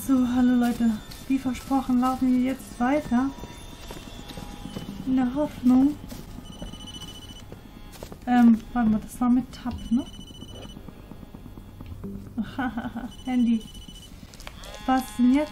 So, hallo Leute. Wie versprochen laufen wir jetzt weiter. In der Hoffnung. Warte mal, das war mit Tab, ne? Handy. Was denn jetzt?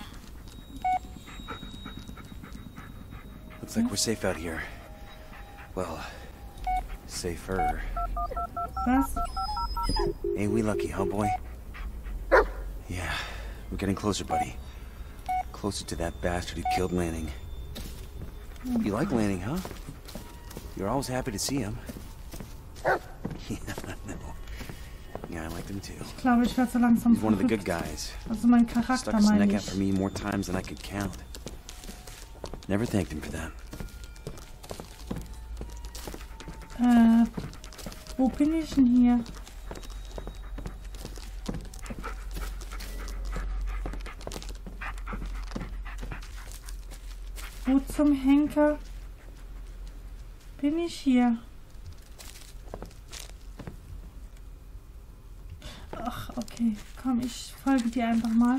Looks like we're safe out here. Well, safer. Was? Ain't we lucky, huh, boy? Yeah, we're getting closer, buddy. Closer to that bastard who killed Lanning. You like Lanning, huh? You're always happy to see him. Yeah, no. Yeah, I liked him too. Ich glaube, ich werde so langsam He's one of the good verrückt. guys. Also mein Stuck Charakter, his meine neck out ich. for me more times than I could count. Never thanked him for that. Wo bin ich denn hier? Wo zum Henker bin ich hier? Ach, okay. Komm, ich folge dir einfach mal.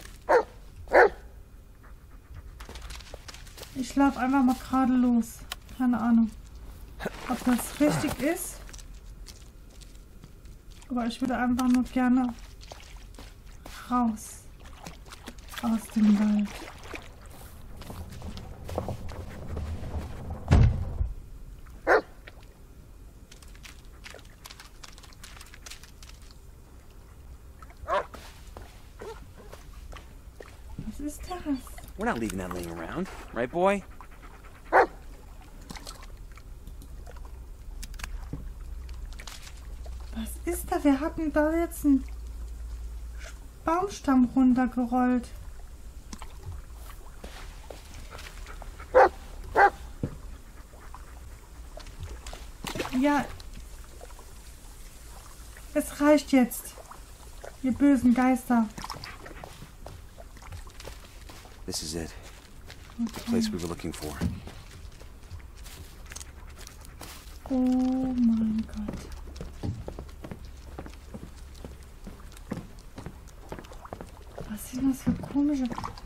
Ich laufe einfach mal gerade los. Keine Ahnung, ob das richtig ist. Aber ich würde einfach nur gerne raus aus dem Wald. Was ist das? We're not leaving that laying around, right, boy? Was ist da? Wir hatten da jetzt einen Baumstamm runtergerollt. Ja. Es reicht jetzt. Ihr bösen Geister. This is it. The place we were looking for. Oh mein Gott. Was sind das für komische...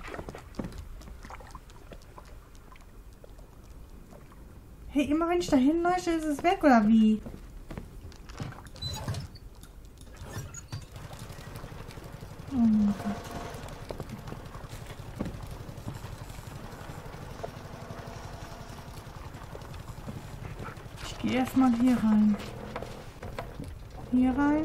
Hey, immer wenn ich da hinleuchte, ist es weg, oder wie? Oh mein Gott. Ich gehe erstmal hier rein. Hier rein.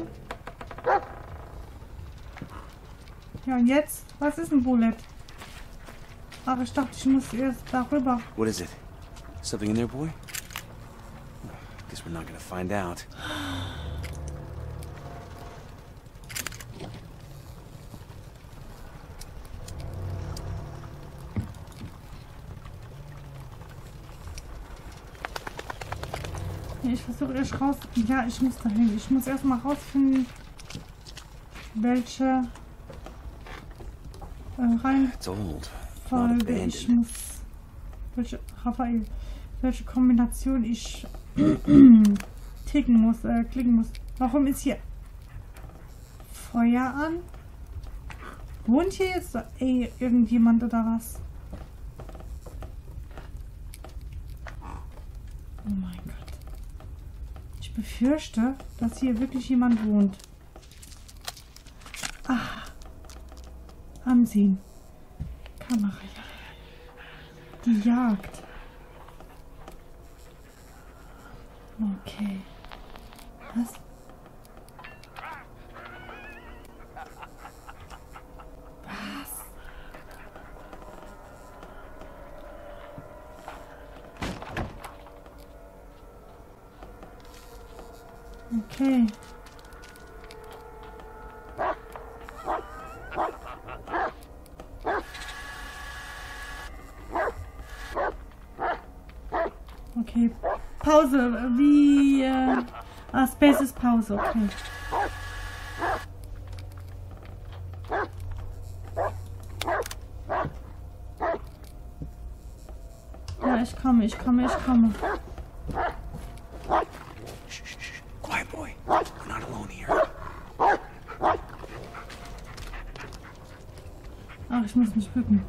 Ja, und jetzt? Was ist ein Bullet? Ach, ich dachte, ich muss erst darüber. What is it? Something in there, boy? Guess we're not gonna find out. Ich versuche erst raus. Ja, ich muss dahin. Ich muss erstmal rausfinden, welche It's old. Not Reihenfolge ich abandoned. muss. Welche Raphael, welche Kombination ich klicken muss. Warum ist hier Feuer an? Wohnt hier jetzt irgendjemand oder was? Oh mein Gott. Ich befürchte, dass hier wirklich jemand wohnt. Ah. Ansehen. Kamera. Die Jagd. Okay. Was? Was? Okay. Okay. Pause. Wie, Space ist Pause. Okay. Ja, ich komme. Shh, shh, shh. Quiet, boy. We're not alone here. Ach, ich muss mich bücken.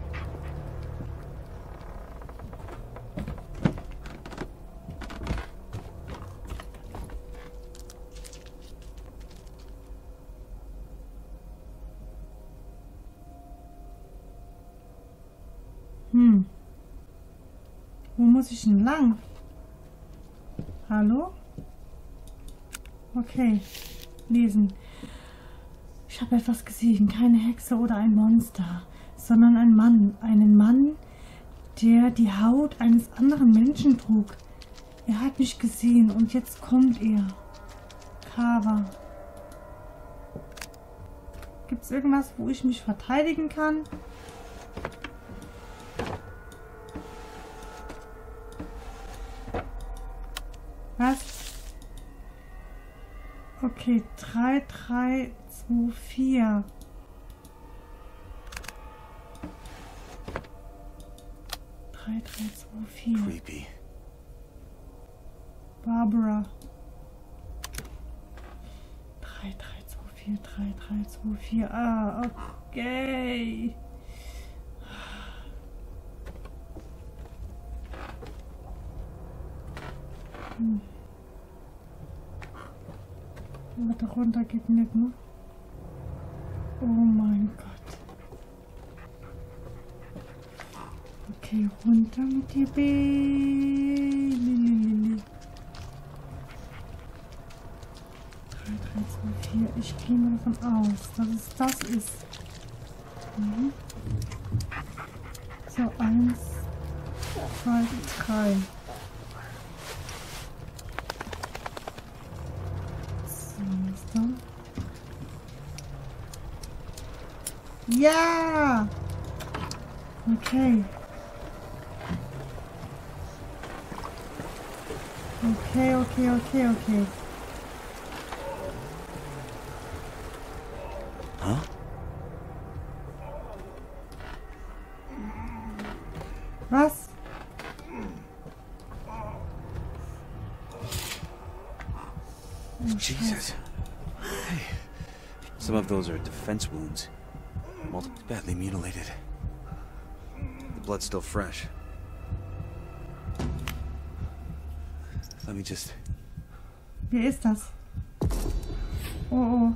Wo muss ich denn lang? Hallo? Okay. Lesen. Ich habe etwas gesehen. Keine Hexe oder ein Monster, sondern ein Mann. Einen Mann, der die Haut eines anderen Menschen trug. Er hat mich gesehen und jetzt kommt er. Carver. Gibt es irgendwas, wo ich mich verteidigen kann? Was? Okay, 3, 3, 2, 4. Creepy. Barbara. 3, 3, 2, 4, 3, 3, 2, 4. Ah, okay. Warte, runter geht nicht, ne? Oh mein Gott. Okay, runter mit dir, Baby. 3, 3, 2, 4. Ich gehe mal davon aus, dass es das ist. Mhm. So, 1, 2, 3. Ja! Okay. Okay. Huh? Was? Jesus. Hey. Some of those are defense wounds. Multiple badly mutilated. The blood's still fresh. Let me just... Wer ist das? Oh.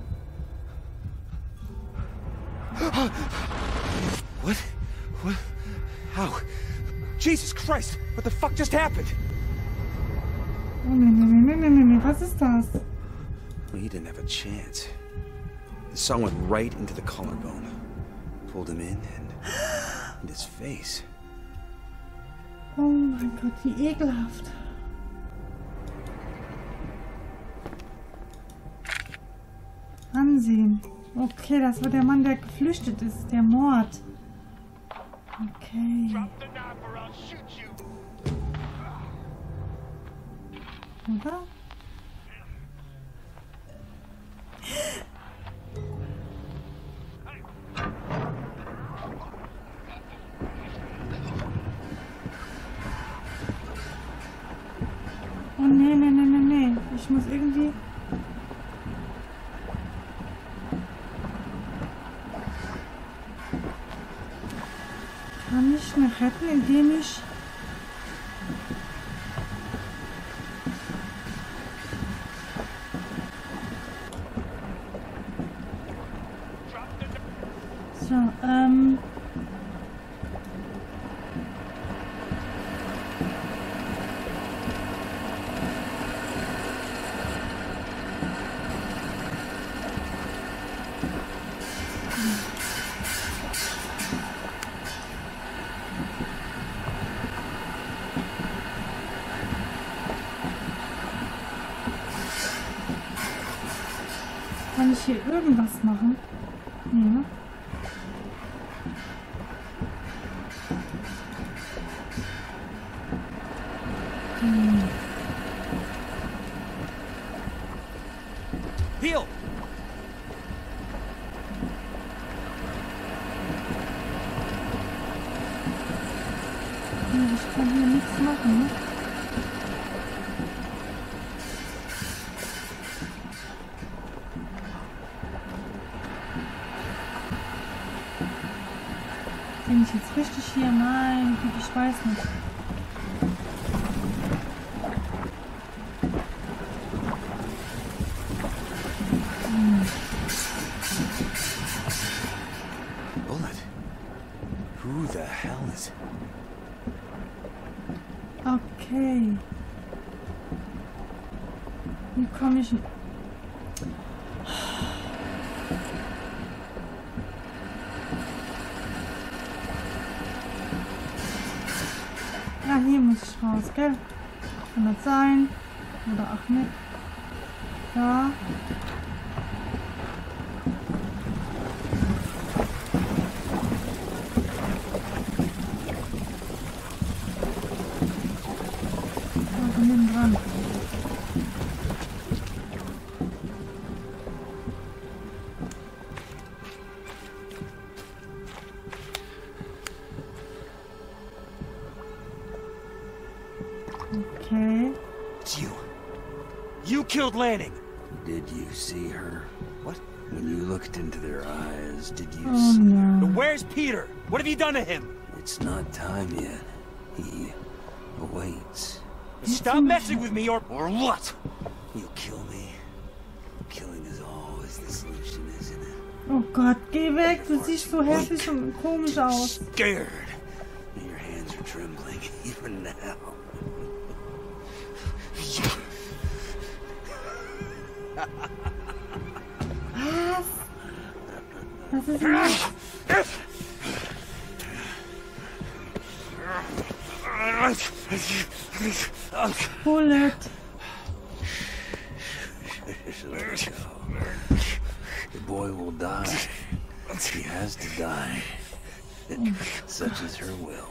What? How? Jesus Christ! What the fuck just happened? Oh, nee. Was ist das? Well, he didn't have a chance. The song went right into the collarbone. Pulled him in and his face. Oh mein Gott, wie ekelhaft. Ansehen. Okay, das war der Mann, der geflüchtet ist. Der Mord. Okay. Oder? Oh nee. Ich muss irgendwie... Kann ich mich retten, indem ich... So, kann ich hier irgendwas machen? Ja. Heal! Ich kann hier nichts machen, ne? Bin ich jetzt richtig hier? Nein, ich weiß nicht. Bullet? Who the hell is... Okay. Wie komme ich... Ja, hier muss ich raus, gell? Kann das sein? Oder auch nicht? Ja. Dran. Okay. It's you. You killed Lanning. Did you see her? What? When you looked into their eyes, did you see her? No. Where's Peter? What have you done to him? It's not time yet. He awaits. Stop messing with me or what? You'll kill me. Killing is always the solution, isn't it? Oh Gott, geh weg, du siehst so hässlich und komisch aus. Scared. Your hands are trembling even now. Was? Was ist denn das? Bullet. Let go. The boy will die. He has to die. Such is her will.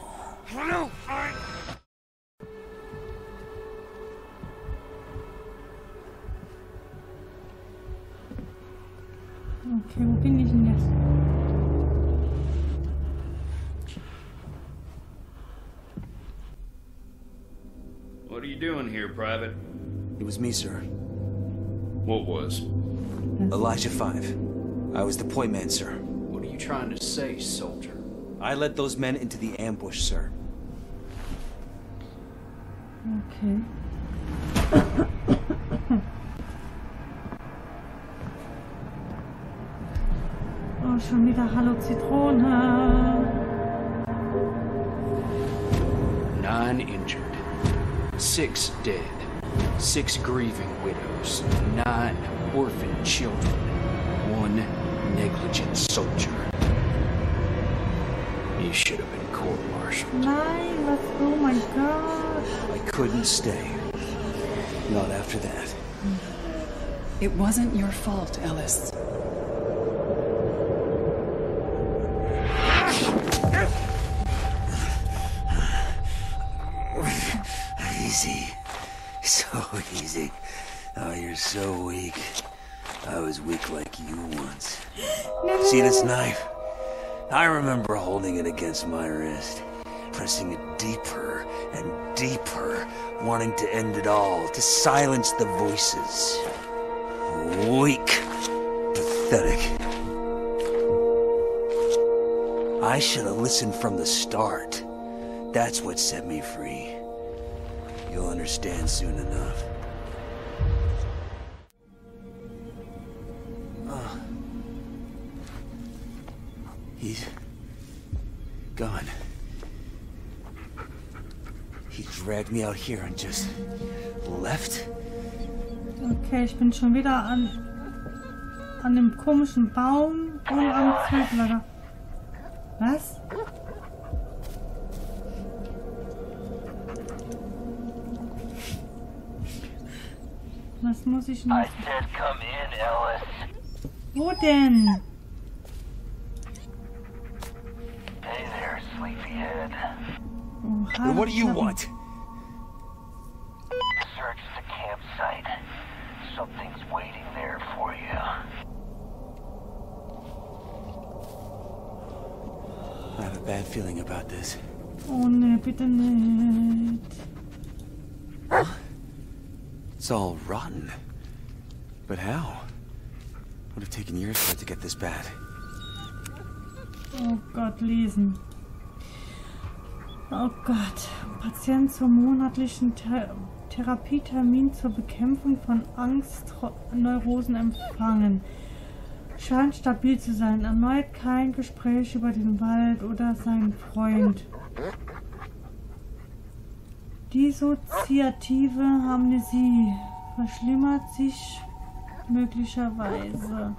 Okay, wo bin ich denn jetzt? What are you doing here, Private? It was me, sir. What was? Elijah 5. I was the point man, sir. What are you trying to say, soldier? I led those men into the ambush, sir. Okay. Oh, schon wieder Hallo Zitrone. 9 injured. 6 dead. 6 grieving widows. 9 orphan children. 1 negligent soldier. You should have been court-martialed. Nein, was? Oh my God. I couldn't stay. Not after that. It wasn't your fault, Ellis. Easy. So easy. Oh, you're so weak. I was weak like you once. See this knife? I remember holding it against my wrist, pressing it deeper and deeper, wanting to end it all, to silence the voices. Weak. Pathetic. I should have listened from the start. That's what set me free. You'll understand soon enough. He's gone. He dragged me out here and just left? Okay, ich bin schon wieder an dem komischen Baum und am Zwiebelager. Was? Was muss ich noch? I said come in, Ellis. Wo denn? Hey there, sleepyhead. Oh, What do you want? Search the campsite. Something's waiting there for you. I have a bad feeling about this. Oh ne, bitte nicht. It's all rotten. But how? Would have taken years for it to get this bad. Oh Gott, lesen. Oh Gott. Patient zum monatlichen Therapietermin zur Bekämpfung von Angstneurosen empfangen. Scheint stabil zu sein. Erneut kein Gespräch über den Wald oder seinen Freund. Dissoziative Amnesie verschlimmert sich möglicherweise.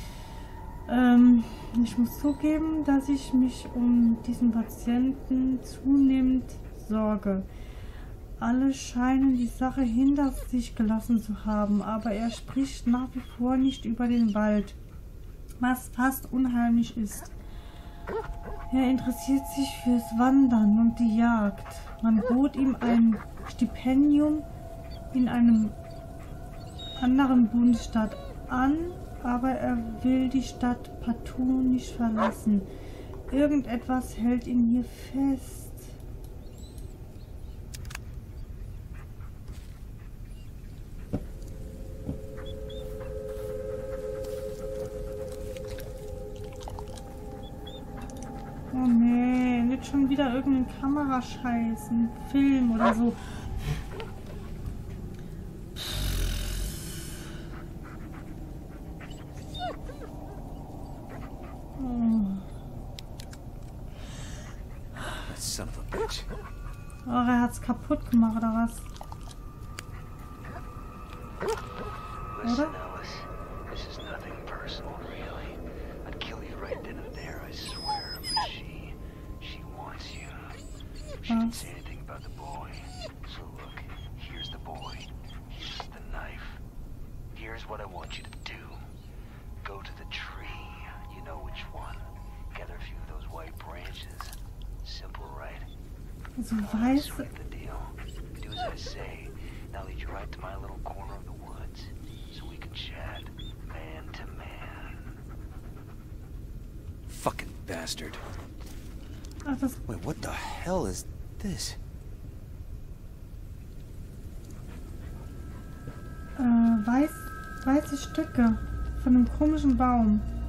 Ich muss zugeben, dass ich mich um diesen Patienten zunehmend sorge. Alle scheinen die Sache hinter sich gelassen zu haben, aber er spricht nach wie vor nicht über den Wald, was fast unheimlich ist. Er interessiert sich fürs Wandern und die Jagd. Man bot ihm ein Stipendium in einem anderen Bundesstaat an, aber er will die Stadt partout nicht verlassen. Irgendetwas hält ihn hier fest. Oh nee, nicht schon wieder irgendein Kamerascheiß, ein Film oder so. Son of a bitch. Oh, er hat's kaputt gemacht, oder was? Listen, Alice, this is nothing personal, really. I'd kill you right then and there, I swear. But she wants you. She didn't say anything about the boy. So look, here's the boy. Here's the knife. Here's what I want you to do. Go to the tree. You know which one. Gather a few of those white branches. Simple, right? Also weiß. Sweet the deal. Do as I say. Now lead you right to my little corner of the woods, so we can chat, man to man. Fucking bastard. Ach, das Wait, what the hell is this? weiße Stücke von einem komischen Baum.